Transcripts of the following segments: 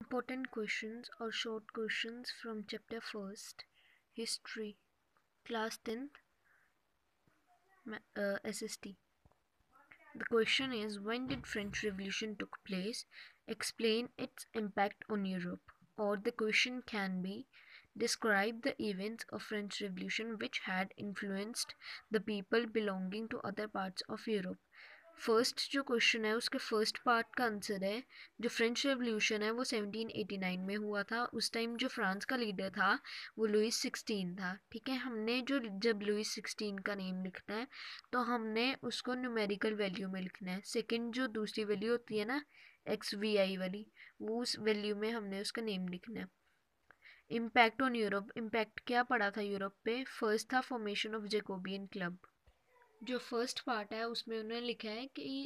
Important questions or short questions from chapter 1st, History, class 10th, SST. The question is, when did French Revolution took place? Explain its impact on Europe. Or the question can be, describe the events of French Revolution which had influenced the people belonging to other parts of Europe. First जो question है उसके first part का answer है, जो French revolution है वो 1789 में हुआ था। उस टाइम जो फ्रांस का लीडर था वो लुइस 16 था। ठीक है, हमने जो जब लुइस 16 का नेम लिखना है तो हमने उसको न्यूमेरिकल वैल्यू में लिखना है। सेकंड जो दूसरी वैल्यू होती है ना XVI वाली, वो उस वैल्यू में हमने उसका नेम लिखना है। इम्पैक्ट ऑन यूरोप, इम्पैक्ट क्या पड़ा था यूरोप पे? फर्स्ट था फॉर्मेशन ऑफ जैकोबियन क्लब। जो फर्स्ट पार्ट है उसमें उन्होंने लिखा है कि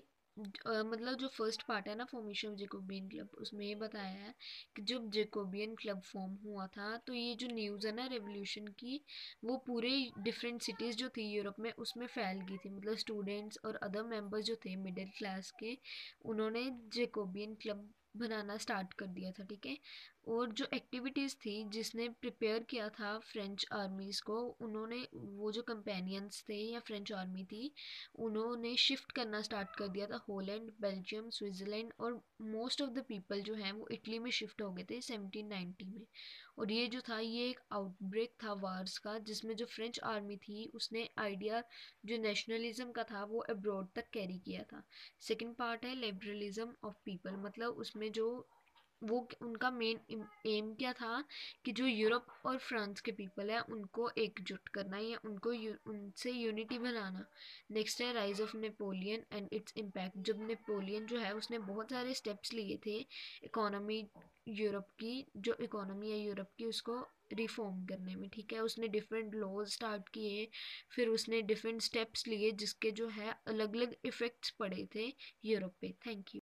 मतलब जो फर्स्ट पार्ट है ना फॉर्मेशन ऑफ जैकोबियन क्लब, उसमें ये बताया है कि जब जैकोबियन क्लब फॉर्म हुआ था तो ये जो न्यूज़ है ना रेवोल्यूशन की, वो पूरे डिफरेंट सिटीज़ जो थी यूरोप में उसमें फैल गई थी। मतलब स्टूडेंट्स और अदर मेंबर्स जो थे मिडिल क्लास के, उन्होंने जैकोबियन क्लब बनाना स्टार्ट कर दिया था। ठीक है, और जो एक्टिविटीज़ थी जिसने प्रिपेयर किया था फ्रेंच आर्मीज़ को, उन्होंने वो जो कंपेनियंस थे या फ्रेंच आर्मी थी, उन्होंने शिफ्ट करना स्टार्ट कर दिया था हॉलैंड, बेल्जियम, स्विट्ज़रलैंड, और मोस्ट ऑफ द पीपल जो हैं वो इटली में शिफ्ट हो गए थे 1790 में। और ये जो था ये एक आउटब्रेक था वार्स का, जिसमें जो फ्रेंच आर्मी थी उसने आइडिया जो नेशनलिज्म का था वो अब्रॉड तक कैरी किया था। सेकेंड पार्ट है लिबरलिज्म ऑफ पीपल, मतलब उसमें जो वो उनका मेन एम क्या था कि जो यूरोप और फ्रांस के पीपल है उनको एकजुट करना या उनको उनसे यूनिटी बनाना। नेक्स्ट है rise of Napoleon and its impact. जब नेपोलियन जो है उसने बहुत सारे स्टेप्स लिए थे इकोनॉमी यूरोप की, जो इकोनॉमी है यूरोप की उसको रिफॉर्म करने में। ठीक है, उसने डिफरेंट लॉज स्टार्ट किए, फिर उसने डिफरेंट स्टेप्स लिए जिसके जो है अलग अलग इफ़ेक्ट्स पड़े थे यूरोप पे। Thank you.